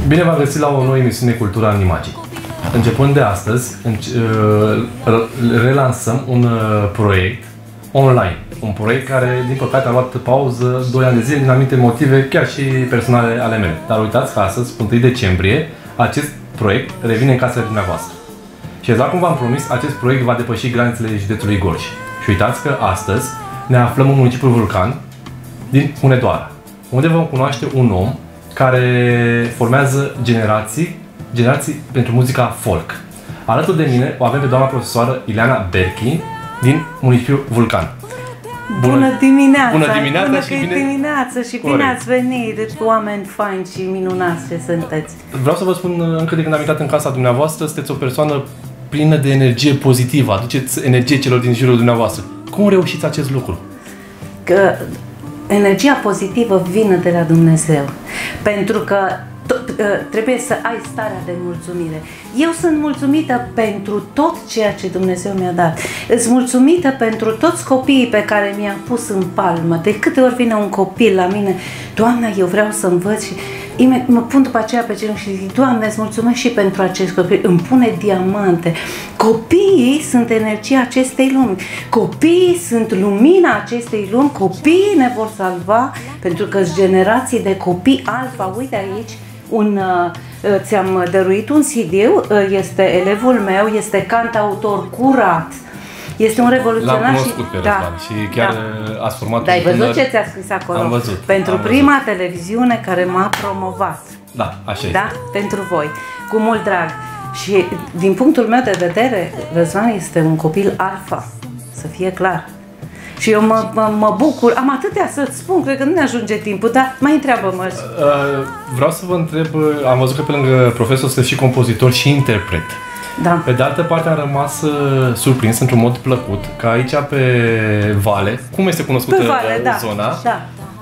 Bine v-am găsit la o nouă emisiune Cultura în Imagini. Începând de astăzi, relansăm un proiect online. Un proiect care, din păcate, a luat pauză 2 ani de zile din anumite motive, chiar și personale ale mele. Dar uitați că astăzi, 1 decembrie, acest proiect revine în casele dumneavoastră. Și exact cum v-am promis, acest proiect va depăși granițele județului Gorj. Și uitați că astăzi ne aflăm în municipiul Vulcan, din Hunedoara, unde vom cunoaște un om care formează generații pentru muzica folk. Alături de mine o avem pe doamna profesoară Ileana Berchi din municipiul Vulcan. Bună dimineața! Bună dimineața! Bună și bine... dimineața și bine ați venit, oameni faini și minunați ce sunteți! Vreau să vă spun, încă de când am intrat în casa dumneavoastră, sunteți o persoană plină de energie pozitivă, aduceți energie celor din jurul dumneavoastră. Cum reușiți acest lucru? Că energia pozitivă vine de la Dumnezeu, pentru că trebuie să ai starea de mulțumire. Eu sunt mulțumită pentru tot ceea ce Dumnezeu mi-a dat. Sunt mulțumită pentru toți copiii pe care mi-a pus în palmă. De câte ori vine un copil la mine, Doamne, eu vreau să învăț și mă pun după aceea pe genunchi și zic, Doamne, îți mulțumesc și pentru acest copil. Îmi pune diamante. Copiii sunt energia acestei lumi. Copiii sunt lumina acestei lumi. Copiii ne vor salva, pentru că sunt generații de copii alfa. Uite aici, ți-am dăruit un CD, este elevul meu, este cantautor curat. Este un revoluționar. L-am cunoscut pe Răzvan și chiar ați format un tânăr. Ai văzut ce ți-a scris acolo? Am văzut. Pentru prima televiziune care m-a promovat. Da, așa este. Da? Pentru voi. Cu mult drag. Și din punctul meu de vedere, Răzvan este un copil alfa. Să fie clar. Și eu mă bucur, am atâtea să-ți spun, cred că nu ne ajunge timpul, dar mai întreabă-mă. Vreau să vă întreb, am văzut că pe lângă profesor sunteți și compozitor și interpret. Da. Pe de altă parte am rămas surprins într-un mod plăcut că aici pe Vale, cum este cunoscută zona, da.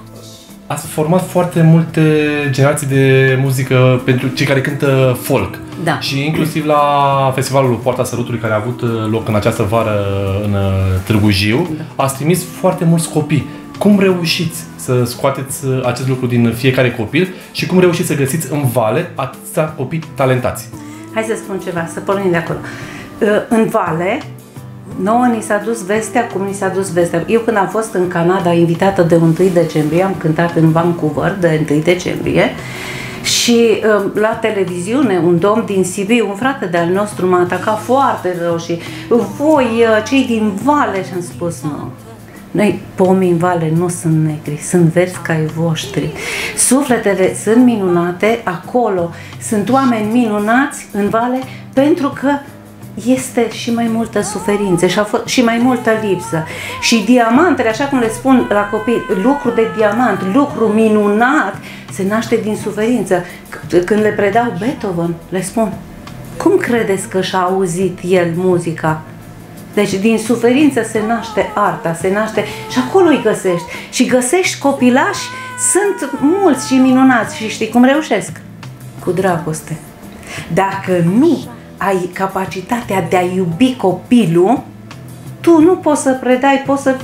Ați format foarte multe generații de muzică pentru cei care cântă folk. Da. Și inclusiv la festivalul Poarta Sărutului, care a avut loc în această vară în Târgu Jiu, ați trimis foarte mulți copii. Cum reușiți să scoateți acest lucru din fiecare copil și cum reușiți să găsiți în Vale atâția copii talentați? Hai să spun ceva, să pornim de acolo. În Vale, nouă ni s-a dus vestea cum ni s-a dus vestea. Eu când am fost în Canada, invitată de 1 decembrie, am cântat în Vancouver de 1 decembrie și la televiziune un domn din Sibiu, un frate de-al nostru, m-a atacat foarte rău și voi, cei din Vale, și am spus nu. Noi, pomii în Vale, nu sunt negri, sunt verzi ca ai voștri. Sufletele sunt minunate acolo, sunt oameni minunați în Vale, pentru că este și mai multă suferință și mai multă lipsă. Și diamantele, așa cum le spun la copii, lucru de diamant, lucru minunat, se naște din suferință. Când le predau Beethoven, le spun, cum credeți că și-a auzit el muzica? Deci din suferință se naște arta, se naște și acolo îi găsești. Și găsești copilași, sunt mulți și minunați și știi cum reușesc? Cu dragoste. Dacă nu ai capacitatea de a iubi copilul, tu nu poți să predai, poți să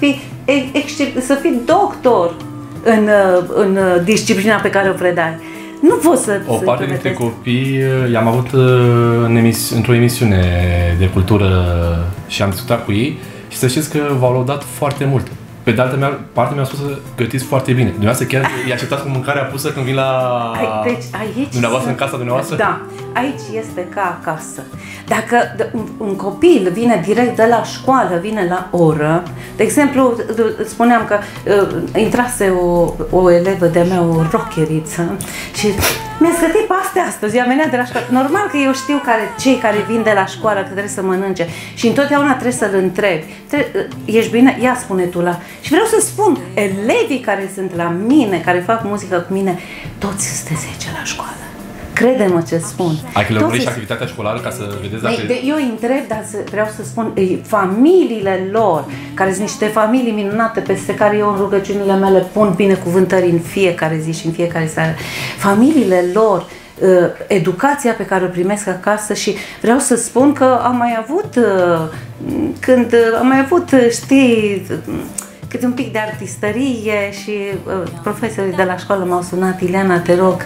fii doctor în disciplina pe care o predai. Nu poți să... O parte dintre copii i-am avut într-o emisiune de cultură și am discutat cu ei și să știți că v-au lăudat foarte mult. Pe de altă parte mi-au spus să gătiți foarte bine. Dumneavoastră chiar i-a așteptat cu mâncarea pusă când vin la dumneavoastră, în casa dumneavoastră? Da, aici este ca acasă. Dacă un copil vine direct de la școală, vine la oră, de exemplu, spuneam că intrase o elevă de-a mea, o rockeriță, și mi-a scătit paste astăzi, ea venea de la școală. Normal că eu știu cei care vin de la școală că trebuie să mănânce și întotdeauna trebuie să-l întrebi. Ești bine? Ia spune tu la... Și vreau să spun, elevii care sunt la mine, care fac muzică cu mine, toți sunteți 10 la școală. Crede-mă ce spun. Ai că le urmărești activitatea școlară ca să vedeți dacă... Eu îi întreb, dar vreau să spun, familiile lor, care sunt niște familii minunate peste care eu în rugăciunile mele pun binecuvântări în fiecare zi și în fiecare seară. Familiile lor, educația pe care o primesc acasă și vreau să spun că am mai avut, știi, câte un pic de artistărie și profesorii de la școală m-au sunat, Ileana, te rog,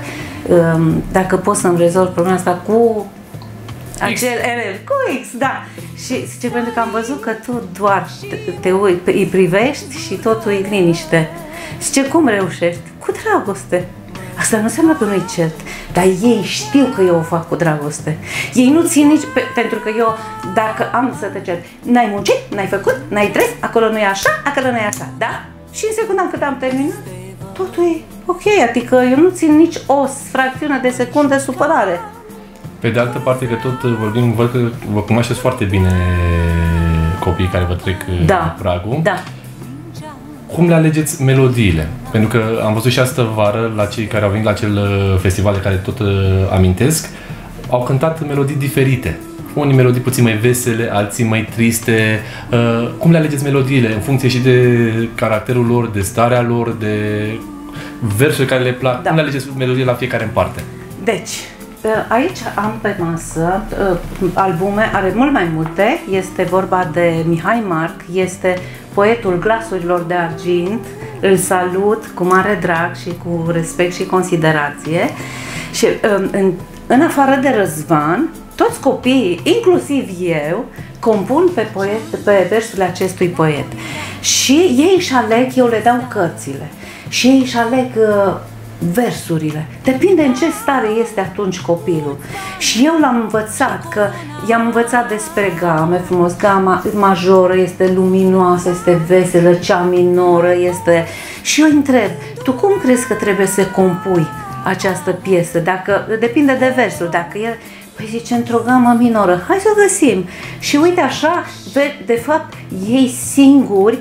dacă pot să-mi rezolv problema asta cu acel LL, cu X, da. Și zice, pentru că am văzut că tu doar îi privești și totul e liniște. Zice, cum reușești? Cu dragoste. Asta nu înseamnă că nu-i cert, dar ei știu că eu o fac cu dragoste. Ei nu țin nici, pentru că eu, dacă am să te cert, n-ai muncit, n-ai făcut, n-ai trăit, acolo nu e așa, acolo nu e așa, da? Și în secunda cât am terminat, totul e ok, adică eu nu țin nici o fracțiune de secundă supărare. Pe de altă parte, că tot vorbim, văd că vă cunoașteți foarte bine copiii care vă trec pragul. Da. Cum le alegeți melodiile? Pentru că am văzut și astă vară, la cei care au venit la acel festival de care tot amintesc, au cântat melodii diferite. Unii melodii puțin mai vesele, alții mai triste. Cum le alegeți melodiile? În funcție și de caracterul lor, de starea lor, de versurile care le plac. Da. Cum le alegeți melodiile la fiecare în parte? Deci, aici am pe masă albume, are mult mai multe. Este vorba de Mihai Marc, este poetul Glasurilor de Argint. Îl salut cu mare drag și cu respect și considerație. Și în afară de Răzvan, toți copiii, inclusiv eu, compun pe versurile acestui poet. Și ei își aleg, eu le dau cărțile. Și ei își aleg versurile. Depinde în ce stare este atunci copilul. Și eu l-am învățat, că i-am învățat despre game frumos. Gama majoră este luminoasă, este veselă, cea minoră este... Și eu îi întreb, tu cum crezi că trebuie să compui această piesă? Dacă depinde de versul, dacă el... Păi zice, într-o gamă minoră, hai să găsim. Și uite așa, de fapt, ei singuri,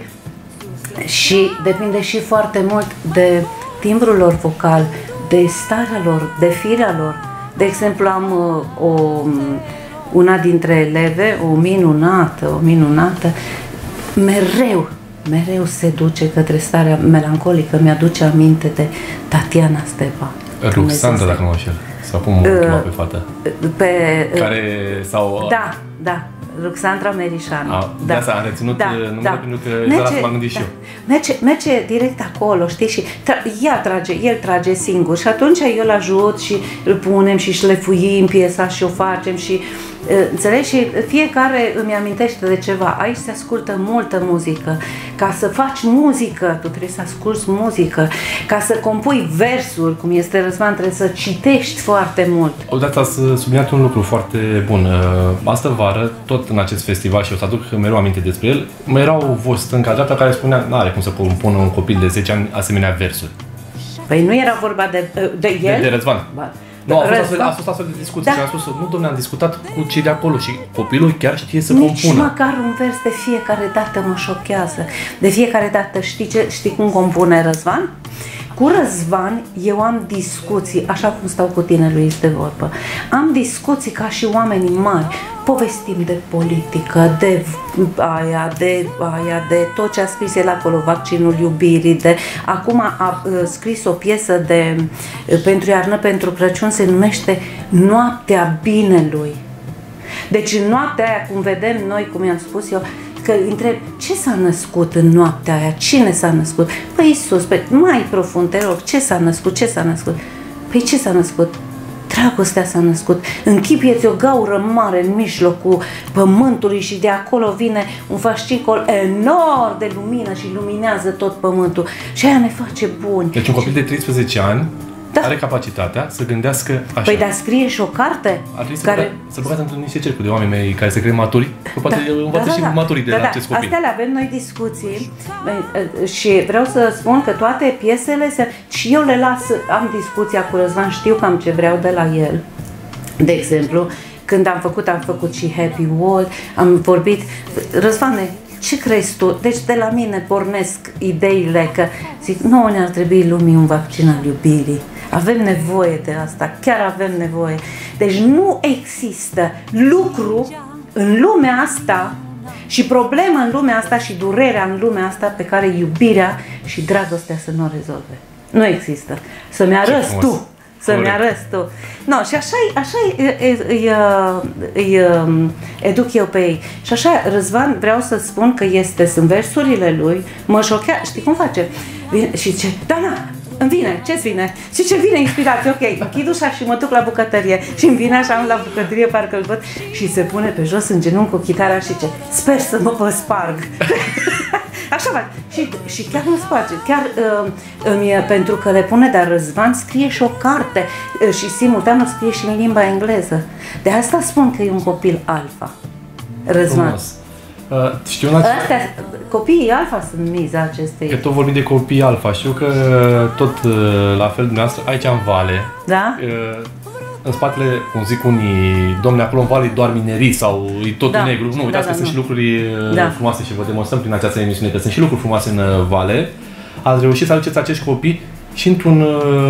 și depinde și foarte mult de timbrul lor vocal, de starea lor, de firea lor. De exemplu, am una dintre eleve, o minunată, mereu se duce către starea melancolică. Mi-aduce aminte de Tatiana Stepa. Ruxandra, dacă nu mă înșel. Sau cum o chema pe fată? Care sau... Da. Ruxandra Merișanu. De asta am reținut numele, pentru că exact asta m-am gândit și eu. Merge direct acolo, știi? Și el trage singur și atunci eu îl ajut și îl punem și șlefuim piesa și o facem și înțelegi? Și fiecare îmi amintește de ceva. Aici se ascultă multă muzică. Ca să faci muzică, tu trebuie să asculți muzică. Ca să compui versuri, cum este Răzvan, trebuie să citești foarte mult. Odată ați subliniat un lucru foarte bun. Astă vară, tot în acest festival, și o să aduc mereu aminte despre el, mai era o voce încadrată care spunea, n-are cum să compună un copil de 10 ani asemenea versuri. Păi nu era vorba de el? De Răzvan. Nu, a fost astfel de discuție și am spus, nu, dom'le, am discutat cu cei de acolo și copilul chiar știe să compună. Nici măcar un vers de fiecare dată mă șochează. De fiecare dată știi cum compune Răzvan? Cu Răzvan eu am discuții, așa cum stau cu tine, lui, este vorbă. Am discuții ca și oamenii mari. Povestim de politică, de tot ce a scris el acolo, vaccinul iubirii, acum a scris o piesă pentru iarnă, pentru Crăciun, se numește Noaptea Binelui. Deci în noaptea aia, cum vedem noi, cum i-am spus eu, că întreb, ce s-a născut în noaptea aia? Cine s-a născut? Păi Iisus, mai profund, te rog, ce s-a născut? Ce s-a născut? Păi ce s-a născut? Dragostea s-a născut. Închipieți o gaură mare în mijlocul pământului și de acolo vine un fascicol enorm de lumină și luminează tot pământul. Și aia ne face buni. Deci un copil de 13 ani are capacitatea să gândească așa. Păi dar scrie și o carte. Ar trebui să băgați într-un niște cercuri de oameni mei care se cred maturi. Poate învață și maturii de la acest copil. Astea le avem noi discuții și vreau să spun că toate piesele și eu le las, am discuția cu Răzvan, știu cam ce vreau de la el. De exemplu, când am făcut și Happy World, am vorbit, Răzvane, ce crezi tu? Deci de la mine pornesc ideile că zic, nouă ne-ar trebui lumii un vaccin al iubirii. Avem nevoie de asta, chiar avem nevoie. Deci nu există lucru în lumea asta și problemă în lumea asta și durerea în lumea asta pe care iubirea și dragostea să nu o rezolve. Nu există. Să-mi arăți tu. Să-mi arăți tu. No, și așa îi educ eu pe ei. Și așa, Răzvan, vreau să spun că sunt versurile lui, mă șochea, știi cum face? Și zice, Dana, îmi vine, ce-ți vine? Și ce vine inspirație, ok, închid ușa și mă duc la bucătărie. Și îmi vine așa la bucătărie, parcă îl văd, și se pune pe jos în genunchi cu chitara și ce, sper să mă vă sparg. Așa va. Și chiar nu sparge, chiar pentru că le pune, dar Răzvan scrie și o carte și simultan scrie și în limba engleză. De asta spun că e un copil alfa, Răzvan. Știu copiii alfa sunt miza acestei. Că tot vorbim de copii alfa. Știu că tot la fel dumneavoastră, aici în Vale, da? În spatele, cum zic unii, domne, acolo în Vale doar minerii sau e totul negru. Nu, uitați că sunt și lucruri frumoase și vă demonstrăm prin această emisiune că sunt și lucruri frumoase în Vale. Ați reușit să aduceți acești copii și într-un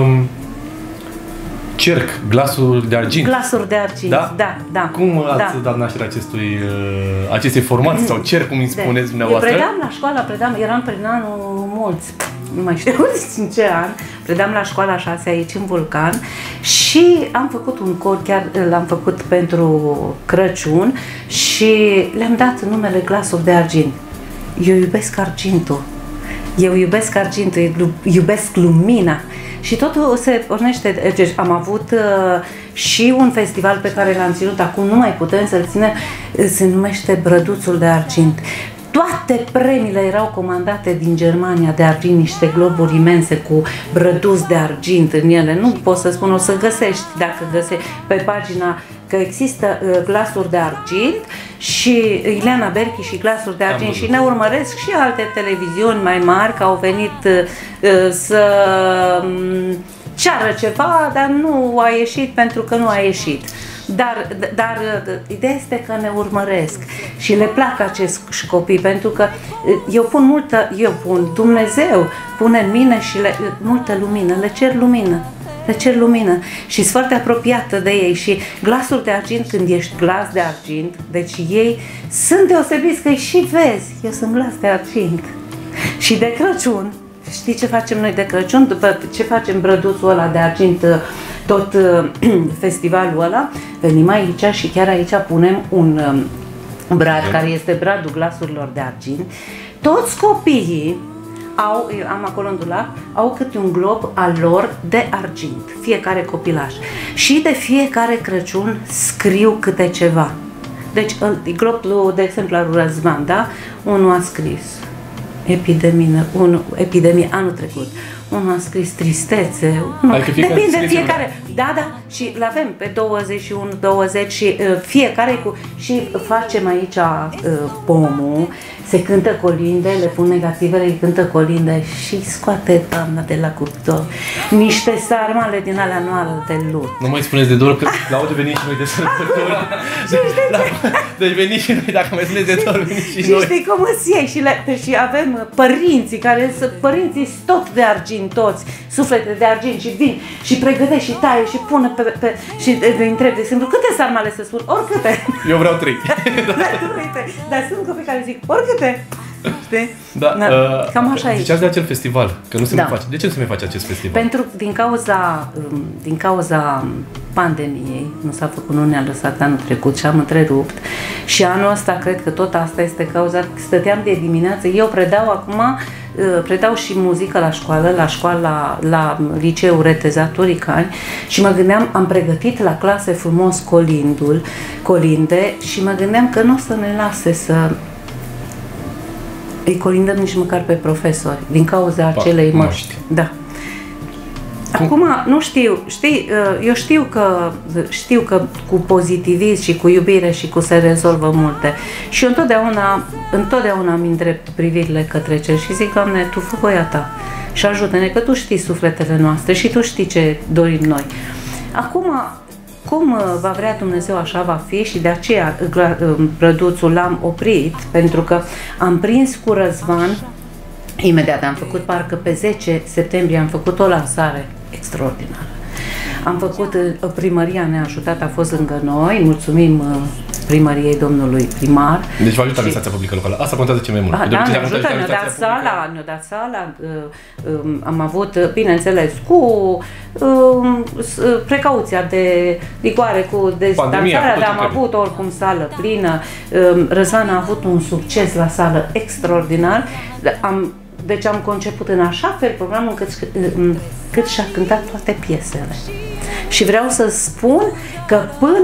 cerc, glasuri de argint. Glasuri de argint, da. Cum ați dat naștere acestei formații sau cerc, cum îi spuneți dumneavoastră? Eu predam la școală, eram prin anul mulți, nu mai știu în ce an, predam la școala 6 aici în Vulcan și am făcut un cor, chiar l-am făcut pentru Crăciun și le-am dat numele Glasuri de Argint. Eu iubesc argintul, iubesc lumina. Și totul se pornește, deci am avut și un festival pe care l-am ținut, acum nu mai putem să-l ținem, se numește Brăduțul de Argint. Toate premiile erau comandate din Germania de argint, niște globuri imense cu brăduț de argint în ele. Nu pot să spun, o să găsești, dacă găsești pe pagina, că există glasuri de argint și Ileana Berchi și glasuri de argint și ne urmăresc și alte televiziuni mai mari că au venit să ceară ceva, dar nu a ieșit pentru că nu a ieșit. Dar ideea este că ne urmăresc și le plac acești copii pentru că Dumnezeu pune în mine și multă lumină, le cer lumină și sunt foarte apropiată de ei și glasul de argint, când ești glas de argint, deci ei sunt deosebiți că îi și vezi, eu sunt glas de argint. Și de Crăciun, știi ce facem noi de Crăciun? După ce facem brăduțul ăla de argint, tot festivalul ăla, venim aici și chiar aici punem un brad, care este bradul glasurilor de argint. Toți copiii am acolo în dulap, au câte un glob al lor de argint, fiecare copilaș. Și de fiecare Crăciun scriu câte ceva. Deci, globul, de exemplu, al lui Răzvan, da? Unul a scris epidemie anul trecut. Unul a scris tristețe, depinde fiecare. Da, și îl avem pe 21, 20 și fiecare și facem aici pomul, se cântă colinde, le pun negativele, îi cântă colinde și scoate doamna de la cuptor niște sarmale din alea noale de lut. Nu mai spuneți de dor, că la audio venim și noi de sărbători. Deci veniți și noi, dacă mai spuneți de dor, veniți și noi. Și știi cum îți iei și avem părinții care sunt părinții tot de argint, toți, suflete de argint și vin și pregătește și taie și pune și îi întreb, de exemplu, câte sarmale să spun? Oricâte. Eu vreau 3. Dar sunt copii care zic, oricâte. Știi? Da, cam așa e. Ziceați de acel festival, că nu se mai face. De ce nu se mai face acest festival? Pentru, din cauza pandemiei, nu s-a făcut, nu ne-a lăsat anul trecut și am întrerupt. Și anul ăsta cred că tot asta este cauza. Stăteam de dimineață, eu predau și muzică la școală, la liceu Reteza Turicani și mă gândeam, am pregătit la clase frumos colinde și mă gândeam că nu o să ne lase să îi colindăm nici măcar pe profesori, din cauza acelei măști. Da. Acum, nu știu, eu știu că cu pozitivism și cu iubire și cu se rezolvă multe. Și eu întotdeauna îmi îndrept privirile către cer și zic, Doamne, Tu fă voia Ta și ajută-ne, că Tu știi sufletele noastre și Tu știi ce dorim noi. Acum, cum va vrea Dumnezeu, așa va fi și de aceea brăduțul l-am oprit, pentru că am prins cu Răzvan, imediat am făcut, parcă pe 10 septembrie am făcut o lansare extraordinară. Am făcut, primăria ne-a ajutat, a fost lângă noi, mulțumim primăriei domnului primar. Deci vă ajută administrația publică locală. Asta contează ce mai mult. Da, ne-a dat sala, am avut, bineînțeles, cu precauția de rigoare, cu distanțarea, dar am avut oricum sală plină. Răzvan a avut un succes la sală extraordinar. Deci am conceput în așa fel programul cât și-a cântat toate piesele. Și vreau să spun că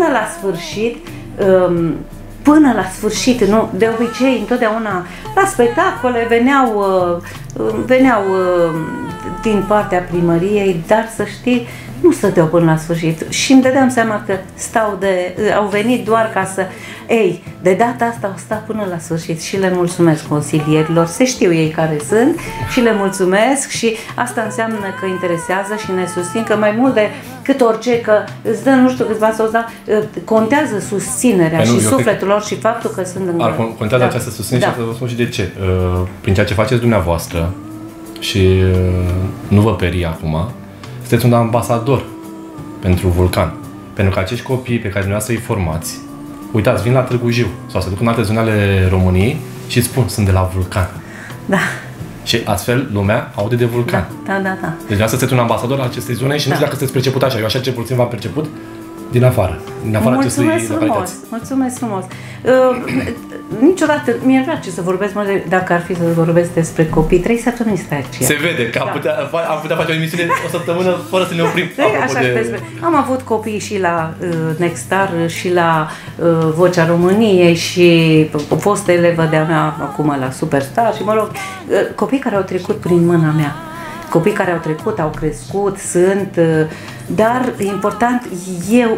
până la sfârșit, nu, de obicei, întotdeauna, la spectacole veneau din partea primăriei, dar să știi, nu stăteau până la sfârșit. Și îmi dădeam seama că au venit doar ca să... Ei, de data asta au stat până la sfârșit și le mulțumesc consilierilor, se știu ei care sunt și le mulțumesc și asta înseamnă că interesează și ne susțin, că mai mult de cât orice, că îți dă nu știu câțiva sau contează susținerea și sufletul lor și faptul că sunt lângă. Contează această susținere și să vă spun și de ce. Prin ceea ce faceți dumneavoastră și nu vă perii acum, sunteți un ambasador pentru Vulcan. Pentru că acești copii pe care dumneavoastră îi formați, uitați, vin la Târgu Jiu sau se duc în alte zone ale României și îți spun, sunt de la Vulcan. Da. Și astfel lumea aude de Vulcan. Da. Deci dumneavoastră sunteți un ambasador al acestei zone și nu știu dacă sunteți perceput așa. Eu așa cel puțin v-am perceput din afară. Din afara acestui localități. Mulțumesc frumos. Niciodată, mi-ar place să vorbesc, dacă ar fi să vorbesc despre copii, 3 săptămâni stai aici. Se vede că am putea face o emisiune o săptămână fără să ne oprim. Am avut copii și la Nexstar și la Vocea României și fostă elevă de-a mea acum la Superstar și mă rog, copii care au trecut prin mâna mea. Copii care au trecut, au crescut, dar e important, eu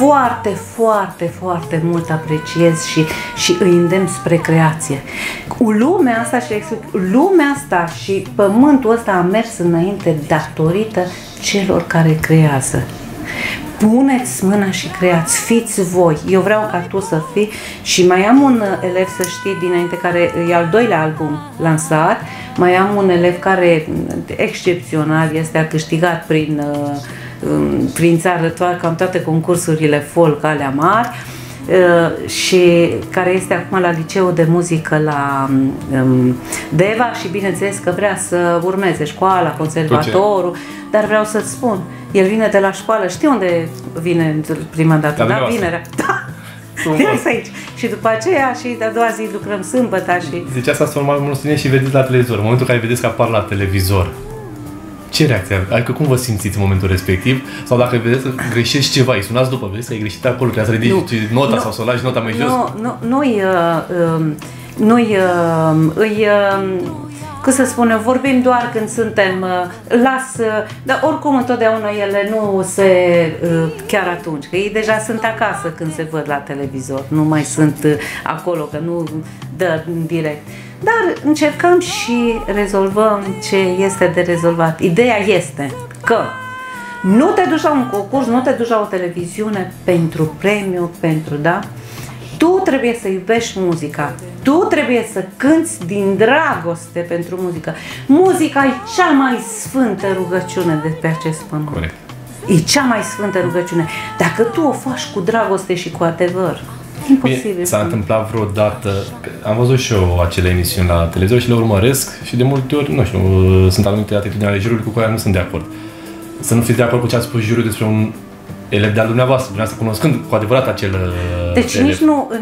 foarte mult apreciez și îi îndemn spre creație. Lumea asta și pământul ăsta a mers înainte datorită celor care creează. Puneți mâna și creați, fiți voi. Eu vreau ca tu să fii și mai am un elev, să știi, dinainte, care e al doilea album lansat, mai am un elev care excepțional este, a câștigat prin țară cam toate concursurile folk alea mari și care este acum la Liceul de Muzică la Deva și bineînțeles că vrea să urmeze școala, conservatorul, dar vreau să-ți spun, el vine de la școală, știi unde vine prima dată? La Vinerea. Da! Aici. Și după aceea și a doua zi lucrăm sâmbătă și... Deci asta să mă și vedeți la televizor. În momentul în care vedeți că apar la televizor, ce reacție? Adică cum vă simțiți în momentul respectiv? Sau dacă vedeți că greșești ceva, îi sunați după, vedeți că ai greșit acolo, trebuie să ridici nota sau să o lași nota mai jos? Cum să spun, vorbim doar când suntem, dar oricum întotdeauna ele nu se, chiar atunci, că ei deja sunt acasă când se văd la televizor, nu mai sunt acolo, că nu dă în direct. Dar încercăm și rezolvăm ce este de rezolvat. Ideea este că nu te duci la un concurs, nu te duci la o televiziune pentru premiu, da? Tu trebuie să iubești muzica, tu trebuie să cânți din dragoste pentru muzică. Muzica e cea mai sfântă rugăciune de pe acest pământ. Corect. E cea mai sfântă rugăciune. Dacă tu o faci cu dragoste și cu adevăr, imposibil. S-a întâmplat vreodată, am văzut și eu acele emisiuni la televizor și le urmăresc și de multe ori, nu știu, sunt anumite atitudini ale jurului cu care nu sunt de acord. Să nu fiți de acord cu ce a spus jurul despre un elev de-al dumneavoastră cunoscând cu adevărat acel deci elev.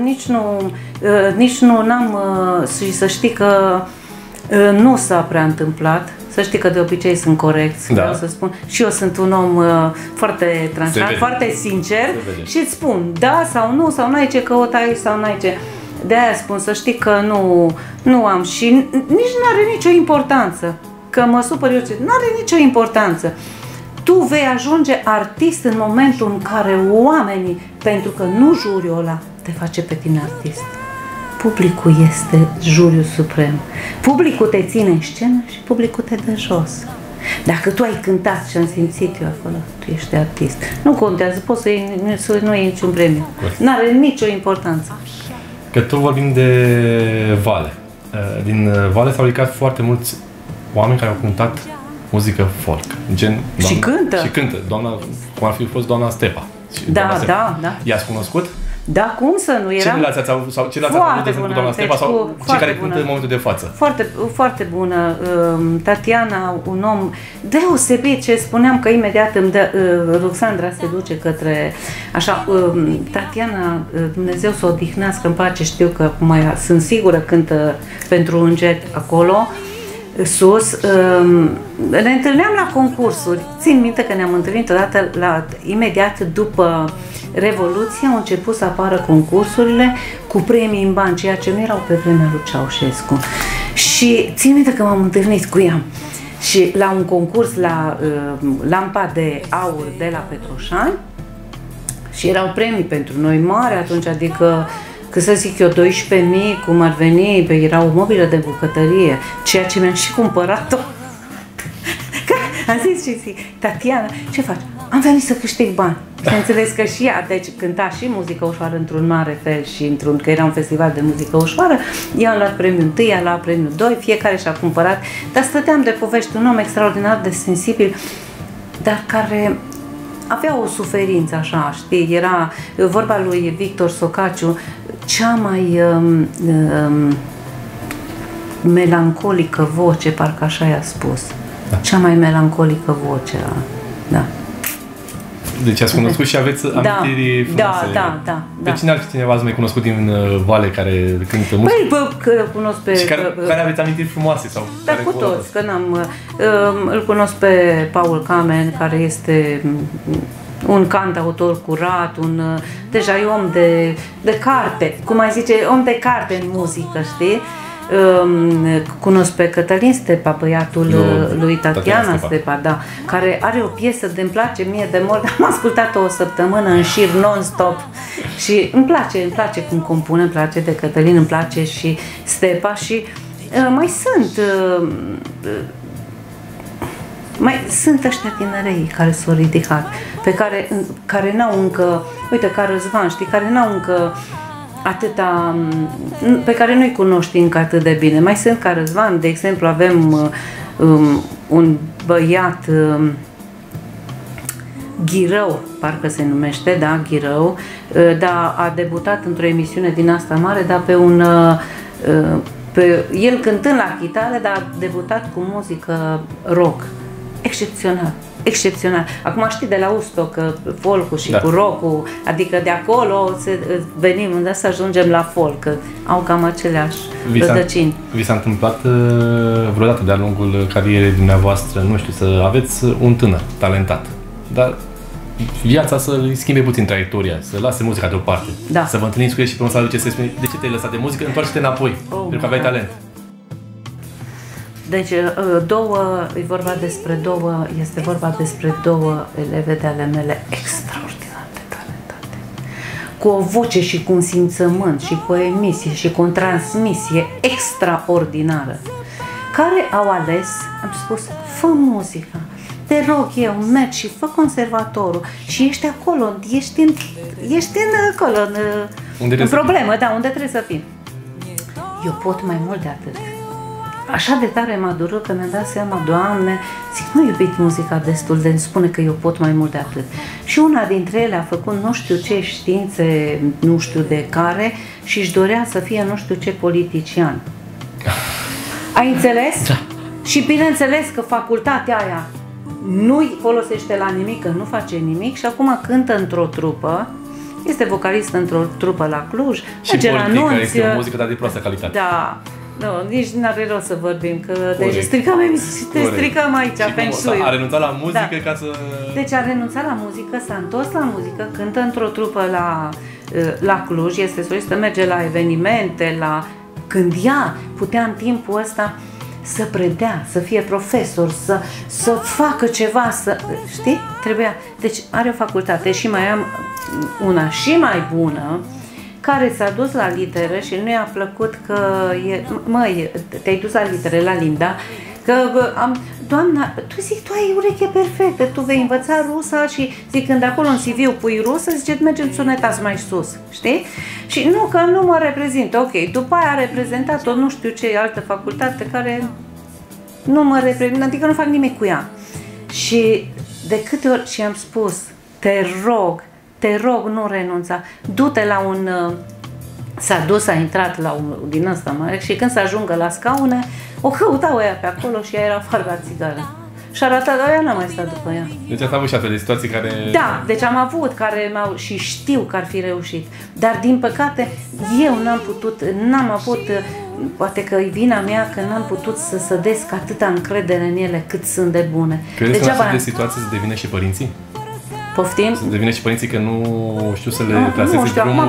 nici nu n-am, și să știi că nu s-a prea întâmplat. Să știi că de obicei sunt corecți, vreau să spun. Și eu sunt un om foarte tranșant, foarte sincer și îți spun da sau nu, sau n-ai ce căuta aici sau n-ai ce. De-aia spun, să știi că nu am și nici nu are nicio importanță. Că mă supăr eu, nu are nicio importanță. Tu vei ajunge artist în momentul în care oamenii, pentru că nu juriul ăla te face pe tine artist. Publicul este juriul suprem. Publicul te ține în scenă și publicul te dă jos. Dacă tu ai cântat și am simțit eu acolo, tu ești artist. Nu contează, poți să nu iei niciun premiu. Nu are nicio importanță. Că tot vorbim de Vale. Din Vale s-au ridicat foarte mulți oameni care au cântat muzică folk. Gen, și cântă. Și cântă. Doamna, cum ar fi fost doamna Stepa. Da. I-ați cunoscut? Da, cum să nu? Ce relație ați avut cu doamna Stepa sau cei care cântă în momentul de față? Foarte bună. Tatiana, un om deosebit, ce spuneam că imediat îmi dă, Ruxandra se duce către, așa, Tatiana, Dumnezeu să o odihnească în pace, știu că sunt sigură cântă pentru îngeri acolo. sus. Ne întâlneam la concursuri. Țin minte că ne-am întâlnit odată imediat după Revoluție, au început să apară concursurile cu premii în bani, ceea ce nu erau pe vremea lui Ceaușescu. Și țin minte că m-am întâlnit cu ea. Și la un concurs la lampa de aur de la Petroșani și erau premii pentru noi mari atunci, adică, că să zic eu, 12.000, cum ar veni, era o mobilă de bucătărie, ceea ce mi-am și cumpărat-o. Am zis și zic, Tatiana, ce faci? Am venit să câștig bani. Și am înțeles că și ea, deci cânta și muzică ușoară într-un mare fel și că era un festival de muzică ușoară, ea a luat premiul 1, ea a luat premiul 2, fiecare și-a cumpărat, dar stăteam de povești, un om extraordinar de sensibil, dar care avea o suferință așa, știi, era vorba lui Victor Socaciu, cea mai melancolică voce, parcă așa i-a spus. Da. Cea mai melancolică voce, da. Deci ați cunoscut și aveți amintiri frumoase. Da. Pe cine altcineva ați mai cunoscut din Vale care cântă muzică? Păi, cunosc pe... Și care aveți amintiri frumoase? Sau da, cu toți, că îl cunosc pe Paul Kamen, care este un cantautor curat, deja e om de carte, cum ai zice, om de carte în muzică, știi? Cunosc pe Cătălin Stepa, băiatul lui Tatiana Stepa, da, care are o piesă de-mi place mie de mult, am ascultat-o o săptămână în șir non-stop și îmi place cum compune, îmi place de Cătălin, îmi place și Stepa și mai sunt ăștia tinerei care s-au ridicat, care n-au încă, uite, ca Răzvan, știi, care n-au încă atâta, pe care nu-i cunoști încă atât de bine. Mai sunt ca Răzvan, de exemplu, avem un băiat, Ghirău, parcă se numește, da, Ghirău, dar a debutat într-o emisiune din asta mare, dar el cântând la chitară, dar a debutat cu muzică rock. Excepțional. Excepțional. Acum știi de la Ustok, folcul și cu rock-ul, adică de acolo venim unde să ajungem la folk, că au cam aceleași rădăcini. Vi s-a întâmplat vreodată de-a lungul carierei dumneavoastră, nu știu, să aveți un tânăr talentat, dar viața să-i schimbe puțin traiectoria, să lase muzica deoparte, să vă întâlniți cu el și pe un să aduce să spune de ce te-ai lăsat de muzică, întoarce-te înapoi, pentru că aveai talent. Deci, este vorba despre două eleve de ale mele extraordinar de talentate. Cu o voce și cu un simțământ și cu o emisie și cu o transmisie extraordinară, care au ales, am spus, fă muzica, te rog eu, mergi și fă conservatorul și ești acolo, ești acolo, în problemă, da, unde trebuie să fii. Eu pot mai mult de atât. Așa de tare m-a durut că mi-am dat seama, Doamne, zic, nu iubit muzica destul de îmi spune că eu pot mai mult de atât. Și una dintre ele a făcut nu știu ce științe, nu știu de care, și își dorea să fie nu știu ce politician. Ai înțeles? Da. Și bineînțeles că facultatea aia nu-i folosește la nimic, că nu face nimic și acum cântă într-o trupă, este vocalist într-o trupă la Cluj, și politica este o muzică, dar de proastă calitate. Da. Nu, nici n-are rost să vorbim, că deci stricăm aici Feng Shui. A renunțat la muzică ca să... Deci a renunțat la muzică, s-a întors la muzică, cântă într-o trupă la Cluj, este solistă, merge la evenimente, când ea putea în timpul ăsta să predea, să fie profesor, să facă ceva, știi? Trebuia. Deci are o facultate și mai am una și mai bună, care s-a dus la litere și nu i-a plăcut că măi, te-ai dus la litere, la Linda, că doamna, tu ai ureche perfectă, tu vei învăța rusa și zic, când acolo în CV-ul pui rusă, zice, mergem sunetați mai sus, știi? Și nu, că nu mă reprezintă, ok, după aia a reprezentat o nu știu ce altă facultate care nu mă reprezintă, adică nu fac nimic cu ea. Și de câte ori și am spus, te rog, nu renunța, du-te la un... S-a intrat la un din ăsta mare și când se ajungă la scaune, o căutau ea pe acolo și ea era afară la țigară. Și arăta, dar ea n-a mai stat după ea. Deci ați avut și astfel de situații care... Da, deci am avut și știu că ar fi reușit. Dar din păcate eu n-am avut poate că e vina mea că n-am putut să sădesc atâta încredere în ele cât sunt de bune. Credeți că în astfel de situații se devine și părinții? Poftim? Se devine și părinții că nu știu să le traseze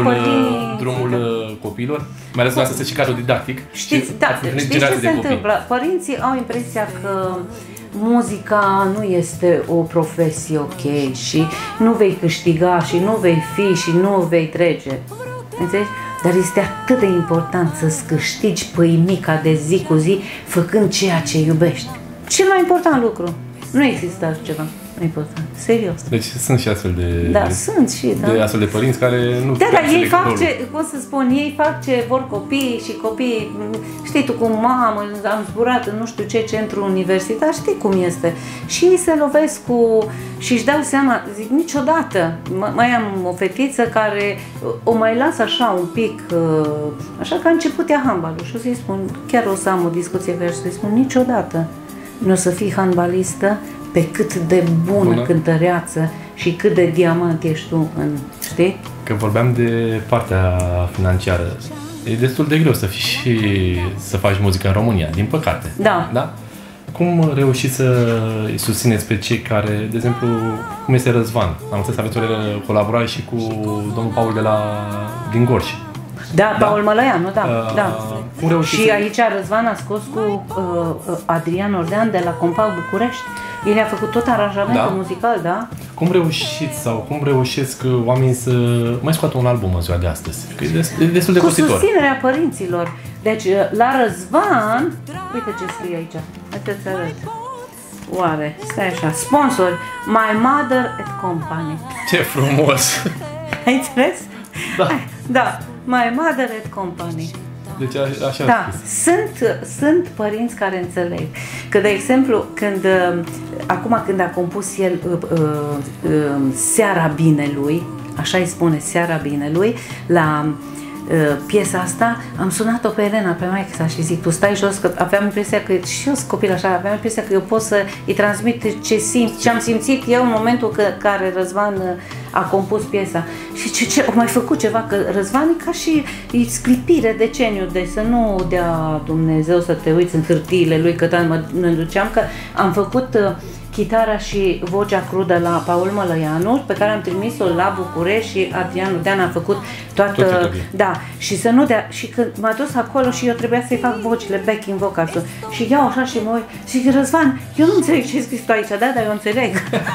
drumul copiilor? Mai ales să se și cadru didactic. Știți ce se întâmplă? Părinții au impresia că muzica nu este o profesie ok și nu vei câștiga și nu vei fi și nu vei trece. Înțelegi? Dar este atât de important să-ți câștigi pâinica de zi cu zi făcând ceea ce iubești. Cel mai important lucru. Nu există altceva. Important. Serios. Deci sunt și astfel de... Da, sunt și, da. De astfel de părinți care nu... Da, dar ei fac ce, cum să spun, ei fac ce vor copiii și copiii, știi tu cum, mamă, am zburat în nu știu ce centru universitar, știi cum este. Și ei se lovesc cu... și își dau seama, zic, niciodată. Mai am o fetiță care o mai las așa un pic, așa că a început ea handbalul și o să-i spun, chiar o să am o discuție cu ea și o să-i spun, niciodată nu o să fii handbalistă pe cât de bună cântăreață și cât de diamant ești tu în, știi? Că vorbeam de partea financiară. E destul de greu să fii și să faci muzică în România, din păcate. Da. Da? Cum reușiți să îi susțineți pe cei care, de exemplu, cum este Răzvan? Am înțeles, aveți o colaborare și cu domnul Paul din Gorj. Da, Paul Mălăianu, da. Da. Cum și aici Răzvan a scos cu Adrian Ordean de la Compau București. El a făcut tot aranjamentul muzical, da? Cum reușiți sau cum reușesc oamenii să mai scoată un album în ziua de astăzi? Că e destul de costisitor. Cu susținerea părinților. Deci, la Răzvan, uite ce scrie aici. Haideți să arăt. Oare, stai așa, sponsori, My Mother and Company. Ce frumos! Ai înțeles? Da. Da, My Mother and Company. Deci așa da, sunt părinți care înțeleg. Că, de exemplu, acum când a compus el Seara Binelui, așa îi spune, Seara Binelui, la piesa asta, am sunat-o pe Elena, pe maică și zic, tu stai jos, că aveam impresia că, și eu sunt copil așa, aveam impresia că eu pot să îi transmit ce am simțit eu în momentul care Răzvan a compus piesa. Și ce, o mai făcut ceva, că Răzvan e ca și sclipire de geniu, de să nu dea Dumnezeu să te uiți în hârtiile lui, că mă duceam, că am făcut chitara și vocea crudă la Paul Mălăianu, pe care am trimis-o la București și Adrian Ordean a făcut toată... Da, și să nu dea... Și când m-a dus acolo și eu trebuia să-i fac vocile, backing vocals și iau așa și mă uit și zic, Răzvan, eu nu înțeleg ce ai scris tu aici, da, dar eu înțeleg.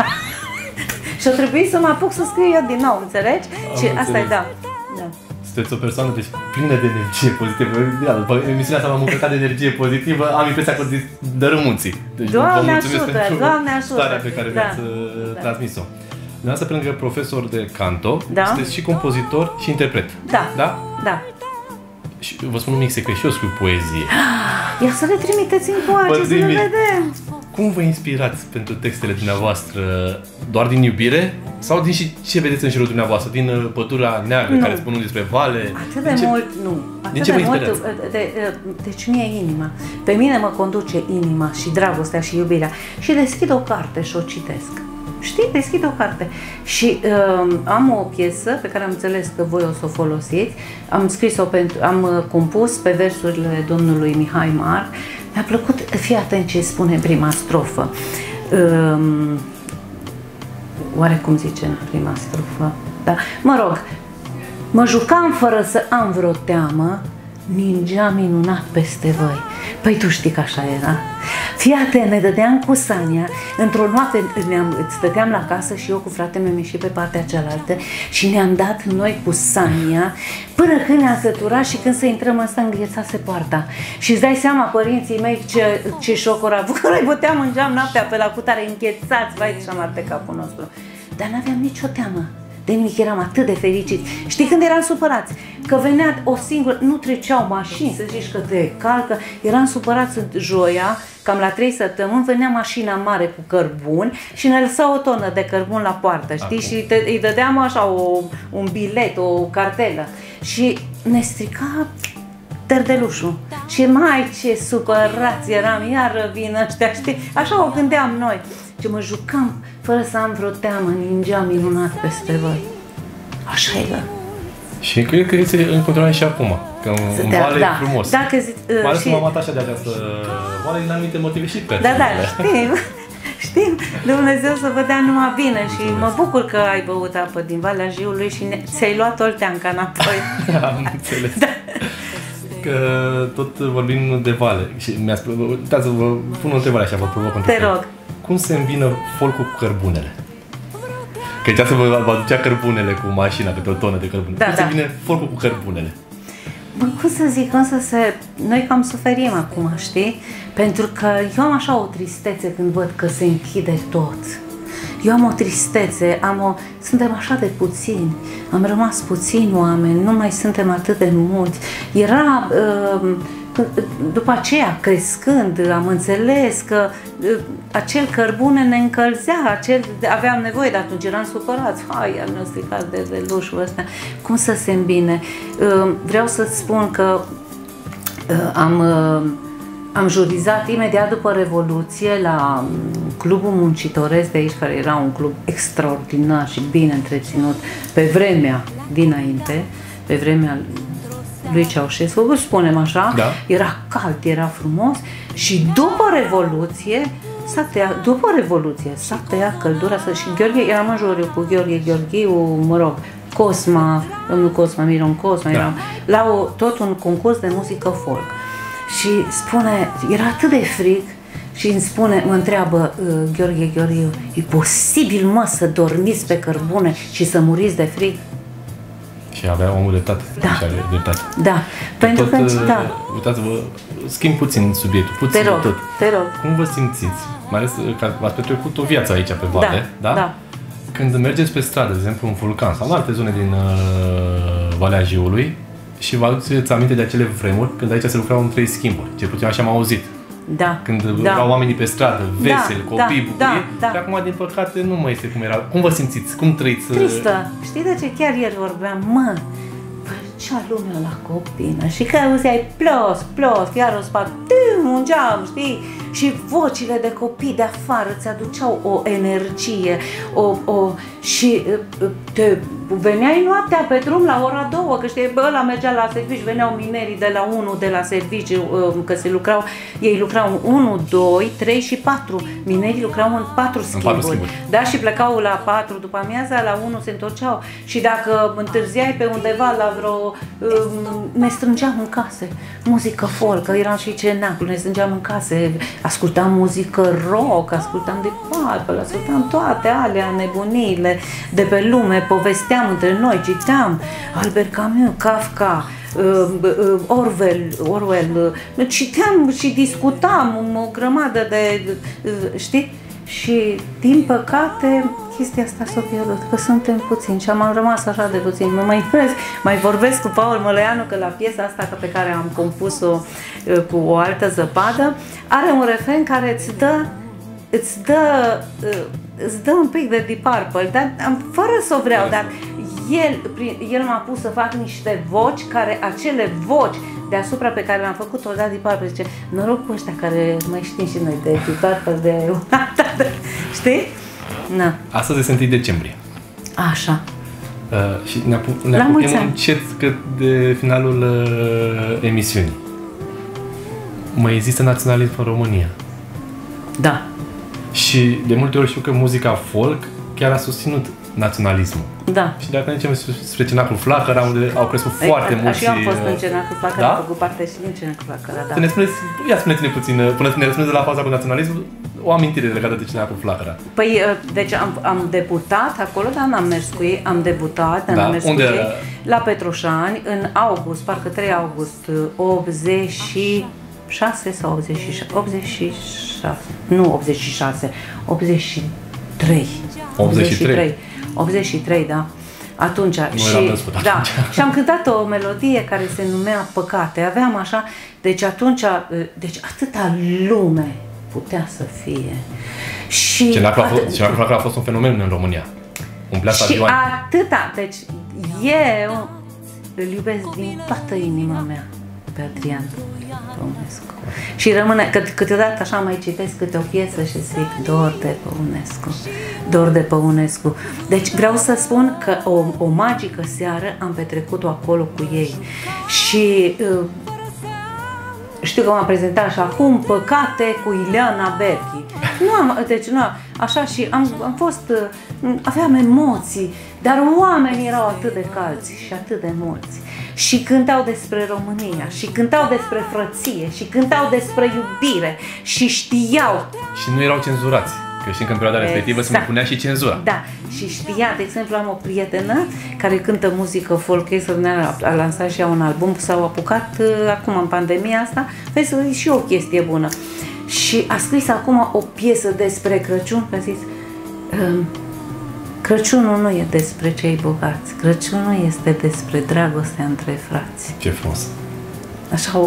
Și a trebuit să mă apuc să scriu eu din nou, înțelegi? Și asta e, da. Sunteți o persoană deci plină de energie pozitivă. După emisiunea asta m-am încărcat de energie pozitivă, am impresia că dărâm munții. Deci Doamne ajută, Doamne ajută! Starea pe care mi-ați transmis-o. Dumneavoastră, pe lângă profesor de canto, sunteți și compozitor și interpret. Da. Da? Da. Și vă spun un mic secret, și eu scriu poezie. Ia să le trimiteți încoace, să le vedem! Cum vă inspirați pentru textele dumneavoastră? Doar din iubire? Sau din și ce vedeți în jurul dumneavoastră? Din pădurea neagră care spun despre vale? Atât de mult, nu. Din ce vă inspirați? Deci mie inima. Pe mine mă conduce inima și dragostea și iubirea. Și deschid o carte și o citesc. Știi? Deschid o carte. Și am o piesă pe care am înțeles că voi o să o folosiți. Am scris-o am compus pe versurile domnului Mihai Marc. Mi-a plăcut, fii atent ce spune în prima strofă. Oare cum zice în prima strofă? Da. Mă rog, mă jucam fără să am vreo teamă, ningea minunat peste voi. Păi tu știi că așa era. Fii atent, ne dădeam cu Sania, într-o noapte stăteam la casă și eu cu fratele meu și pe partea cealaltă și ne-am dat noi cu Sania până când ne-am săturat și când să intrăm ăsta înghețase poarta. Și îți dai seama, părinții mei, ce șoc ori avut, că noi băteam în geam noaptea pe la cutare înghețați, vai de șamar pe capul nostru. Dar n-aveam nicio teamă. De nimic, eram atât de fericiți. Știi când eram supărați? Că venea o singură, nu treceau mașini, să zici că te calcă. Eram supărați în joia, cam la 3 săptămâni, venea mașina mare cu cărbuni și ne lăsa o tonă de cărbuni la poartă, știi? Și îi dădeam așa un bilet, o cartelă. Și ne strica terdelușul. Și mai ce supărați eram, iară vin ăștia, știi? Așa o gândeam noi. Și mă jucam fără să am vreo teamă, ningea minunat peste voi. Așa e, Și cred că este în continuare și acum, că în vale e frumos. Dacă mai ales că m-am atașat de această vale din anumite motive și personale. Da, știm, Dumnezeu să vă dea numai bine și mă bucur că ai băut apă din Valea Jiului și ți-ai luat Olteanca înapoi. Am înțeles. Da. Că tot vorbim de vale și uitați, vă pun o întrebare așa, vă provoc. Te rog. Cum se îmbină folcul cu cărbunele? Că ea să vă aducea cărbunele cu mașina, câte o tonă de cărbune. Cum se îmbină folcul cu cărbunele? Bă, cum să zic, noi cam suferim acum, știi? Pentru că eu am așa o tristețe când văd că se închide tot. Eu am o tristețe, suntem așa de puțini, am rămas puțini oameni, nu mai suntem atât de mulți. Era, după aceea, crescând, am înțeles că acel cărbune ne încălzea, aveam nevoie, de atunci eram supărați. Hai, iar ne-a stricat de belușul ăsta. Cum să se îmbine? Vreau să-ți spun că am jurizat imediat după Revoluție la Clubul Muncitoresc de aici, care era un club extraordinar și bine întreținut pe vremea dinainte, pe vremea lui Ceaușescu, vă spunem așa, da. Era cald, era frumos și după Revoluție s-a tăiat căldura și Gheorghe, eram în juriu cu Gheorghe Gheorghiu, mă rog, Cosma, domnul Cosma, Miron Cosma, eram la tot un concurs de muzică folk. Și spune, era atât de frig și mă întreabă Gheorghe Gheorghiu, e posibil, mă, să dormiți pe cărbune și să muriți de frig? Și avea omul dreptate. Da. Și avea dreptate. Da. Pentru că, uitați-vă, schimb puțin subiectul, puțin tot. Te rog. Cum vă simțiți? Mai ales că ați petrecut o viață aici pe vale, da? Da. Când mergeți pe stradă, de exemplu în Vulcan sau în alte zone din Valea Jiului și vă aduceți aminte de acele vremuri când aici se lucrau în 3 schimburi, cel puțin așa am auzit. Da. Când erau oamenii pe stradă, veseli, copii, bucurie, și acum, din păcate, nu mai este cum era. Cum vă simțiți? Cum trăiți? Tristă. Știi de ce? Chiar ieri vorbeam, ce-a lumea la copină și că auzeai plos, chiar o spart, un geam, știi? Și vocile de copii de afară îți aduceau o energie, și te veneai noaptea pe drum la ora 2, că știi, ăla mergea la serviciu, veneau minerii de la 1 de la serviciu, că ei lucrau 1, 2, 3 și 4. Minerii lucrau în 4 schimburi. Da, și plecau la 4 după amiaza, la 1 se întorceau. Și dacă întârziai pe undeva la vreo... ne strângeam în case. Muzică folk, că eram și cenacul, ne strângeam în case, ascultam muzică rock, ascultam de Purple, ascultam toate alea nebuniile de pe lume, povesteam între noi, citeam Albert Camus, Kafka, Orwell, citeam și discutam o grămadă de, știi? Și, din păcate, chestia asta s-a pierdut, că suntem puțini și am rămas așa de puțini. Mai vorbesc cu Paul Mălăianu că la piesa asta pe care am compus-o cu o altă zăpadă, are un refren care îți dă un pic de Deep Purple, dar fără să o vreau, dar el m-a pus să fac niște voci, acele voci deasupra pe care le-am făcut-o, da, Deep Purple, zice, noroc cu ăștia care mai știm și noi de Deep Purple, știi? Na. Astăzi e 1 decembrie. Așa. Și ne apropiem încet de finalul emisiunii. Mai există naționalism în România? Da. Și de multe ori știu că muzica folk chiar a susținut naționalismul. Da. Și dacă ne zicem spre Cenaclul Flacăra, unde au crescut foarte mulți... Și eu am fost în Cenacul Flacăra, am făcut parte și din Cenacul Flacăra, da. Spuneți-ne puțin, până să ne răspundeți la faza cu naționalismul, o amintire legată de Cenacul Flacăra. Păi, deci am debutat acolo, dar n-am mers cu ei, am debutat, dar n-am mers cu ei, la Petroșani, în august, parcă 3 august, 86 sau 86, 86, nu 86, 83. 83, da. Atunci. Și am cântat o melodie care se numea Păcate. Aveam așa, deci atunci, atâta lume putea să fie. Și Cenacul Flacăra a fost un fenomen în România. Umplea stadioane. Atâta, deci eu îl iubesc din toată inima mea. pe Adrian Păunescu. Și rămâne, câteodată așa mai citesc câte o piesă și zic Dor de Păunescu, Dor de Păunescu. Deci vreau să spun că o magică seară am petrecut-o acolo cu ei. Și știu că m-am prezentat și acum Păcate cu Ileana Berchi. Deci nu, așa și am fost, aveam emoții, dar oamenii erau atât de calzi și atât de mulți. Și cântau despre România, și cântau despre frăție, și cântau despre iubire, și știau. Și nu erau cenzurați, că știm că în perioada respectivă se mai punea și cenzura. Da, și știa, de exemplu, am o prietenă care cântă muzică folk, a lansat și ea un album, s-au apucat acum în pandemia asta, vezi să și o chestie bună. Și a scris acum o piesă despre Crăciun, că a zis, Crăciunul nu e despre cei bogați, Crăciunul este despre dragostea între frați. Ce frumos! Așa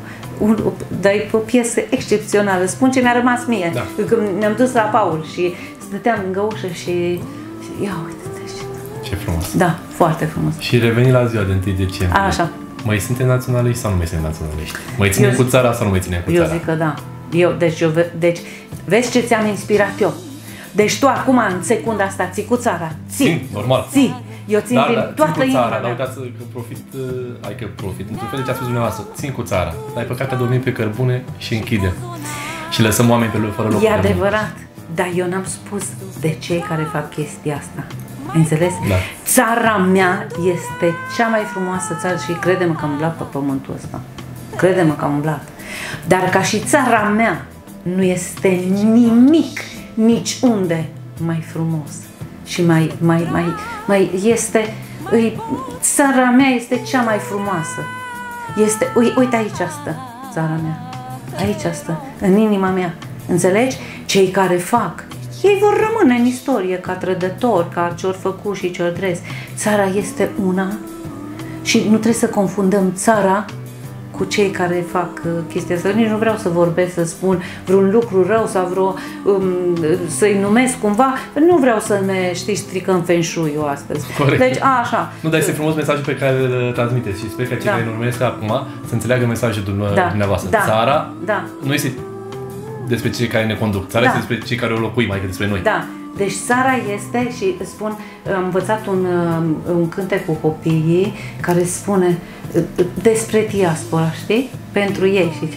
dar e o piesă excepțională. Spun ce mi-a rămas mie. Da. Când ne-am dus la Paul și stăteam lângă ușă și ia uite-te. Ce frumos! Da, foarte frumos. Și reveni la ziua de 1 decembrie. Așa. Mai suntem naționaliști sau nu mai suntem naționaliști? Mai ținem cu țara sau nu mai ținem cu țara? Eu zic că da. Deci, vezi ce ți-am inspirat eu. Deci tu acum, în secunda asta, ții cu țara. Țin, normal. Ții. Eu țin din toată inima mea. Dar uitați că profit, într-un fel de ce a spus dumneavoastră, țin cu țara. Dar e păcat, dormim pe cărbune și închidem. Și lăsăm oameni fără loc. E adevărat, dar eu n-am spus de cei care fac chestia asta. Înțeles? Da. Țara mea este cea mai frumoasă țară și crede-mă că am umblat pe pământul ăsta. Crede-mă că am umblat. Dar ca și țara mea nu este nimic niciunde mai frumos. Și mai este, țara mea este cea mai frumoasă. Este, uite aici asta, țara mea. Aici asta, în inima mea. Înțelegi? Cei care fac, ei vor rămâne în istorie ca trădători, ca ce-or făcut și ce-or dres. Țara este una și nu trebuie să confundăm țara cu cei care fac chestia asta. Nici nu vreau să vorbesc, să spun vreun lucru rău sau să-i numesc cumva. Nu vreau să ne, stricăm feng shui-ul astăzi. Corect. Deci, așa. Nu, dar este frumos mesajul pe care îl transmiteți și sper că cei care ne urmăresc acum să înțeleagă mesajul dumneavoastră. Țara nu este despre cei care ne conduc. Țara este despre cei care o locuim, mai că despre noi. Da. Deci țara este, și spun, am învățat un cântec cu copiii care spune despre diaspora, știi? Pentru ei, și ce?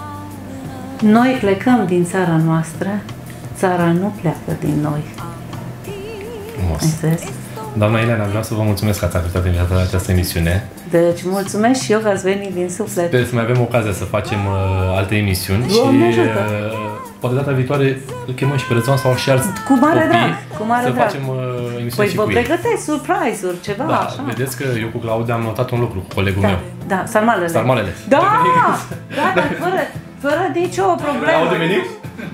Noi plecăm din țara noastră, țara nu pleacă din noi. Frumos. Înțeles? Doamna Ileana, vreau să vă mulțumesc că ați acceptat invitația la această emisiune. Deci mulțumesc și eu că ați venit din suflet. Sper să mai avem ocazia să facem alte emisiuni și poate data viitoare îl chemăm și pe Răzvan sau și alți cu mare copii drag, cu mare să drag. facem emisiuni și cu ei. Păi vă pregătesc surprise-uri, ceva așa. Vedeți că eu cu Claudia am notat un lucru cu colegul meu. Da, sarmalele. Sarmalele. Da, dar fără nicio problemă. Au devenit?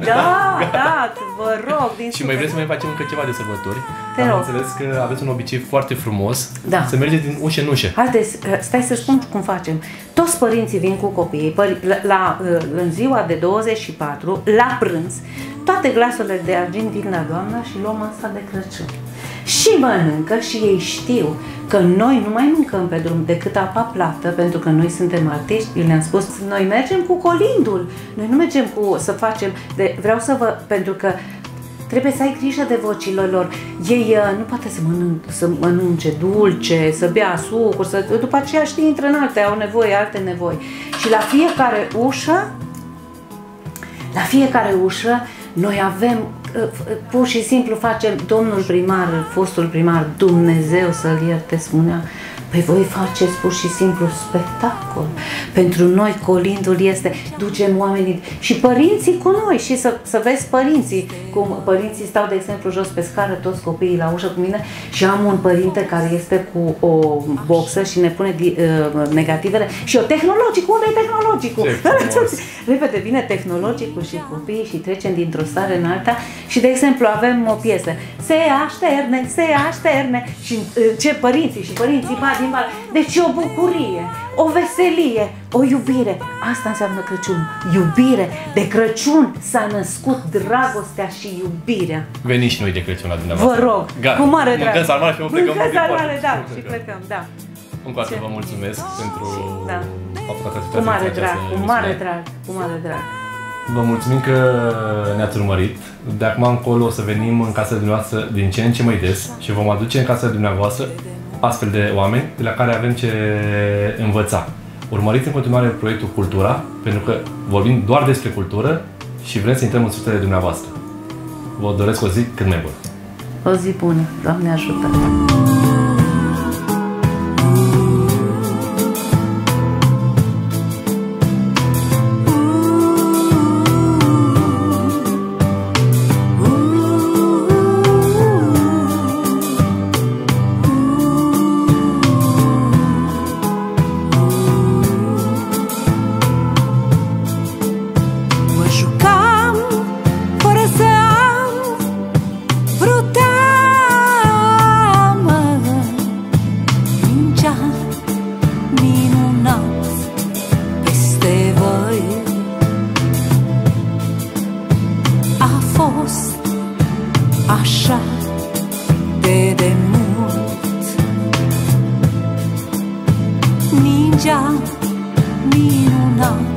Da, vă rog. Și mai vreți să mai facem încă ceva de sărbători? Te rog. Am înțeles că aveți un obicei foarte frumos, să mergeți din ușă în ușă. Haideți, stai să spun cum facem. Toți părinții vin cu copiii în ziua de 24, la prânz, toate glasurile de argint vin la doamnă și luăm masa de Crăciun. Și mănâncă și ei știu că noi nu mai mâncăm pe drum decât apa plată, pentru că noi suntem artiști. Eu le-am spus, noi mergem cu colindul, noi nu mergem să facem, vreau să vă, pentru că trebuie să ai grijă de vocile lor. Ei nu poate să mănânce dulce, să bea sucuri, după aceea știi, intră în alte nevoi. Și la fiecare ușă noi avem, pur și simplu facem, domnul primar, fostul primar, Dumnezeu să-l ierte, spunea, păi voi faceți pur și simplu spectacol. Pentru noi colindul este, ducem oamenii și părinții cu noi și să vezi părinții, cum părinții stau, de exemplu, jos pe scară, toți copiii la ușă cu mine și am un părinte care este cu o boxă și ne pune negativele și eu, tehnologicul, unde e tehnologicul? Repede, vine tehnologicul și copiii și trecem dintr-o stare în alta și, de exemplu, avem o piesă, se așterne și ce părinții bat din bar. Deci o bucurie, o veselie, o iubire. Asta înseamnă Crăciun. Iubire. De Crăciun s-a născut dragostea și iubirea. Veniți și noi de Crăciun la dumneavoastră. Vă rog, cu mare drag. Mâncăm sarmale și plecăm. Mâncăm sarmale, da, și plecăm, da. Încă o dată vă mulțumesc pentru faptul că ați Cu mare drag, cu mare drag. Vă mulțumim că ne-ați urmărit. De acum încolo o să venim în casa dumneavoastră din ce în ce mai des și vom aduce în casa dumneavoastră astfel de oameni de la care avem ce învăța. Urmăriți în continuare proiectul Cultura, pentru că vorbim doar despre cultură și vrem să intrăm în sufletele dumneavoastră. Vă doresc o zi cât mai bună. O zi bună, Doamne ajută! Așa de demult Mingea minunat